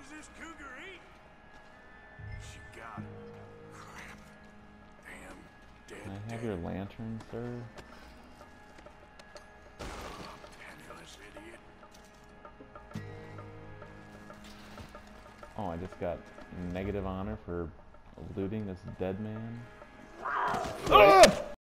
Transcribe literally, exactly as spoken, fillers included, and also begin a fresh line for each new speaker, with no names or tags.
does this cougar eat? She got it. Crap. Damn dead.
Can I have
dead.
your lantern, sir?
Penniless idiot.
Oh, I just got negative honor for looting this dead man.